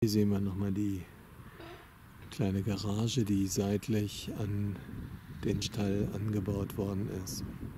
Hier sehen wir nochmal die kleine Garage, die seitlich an den Stall angebaut worden ist.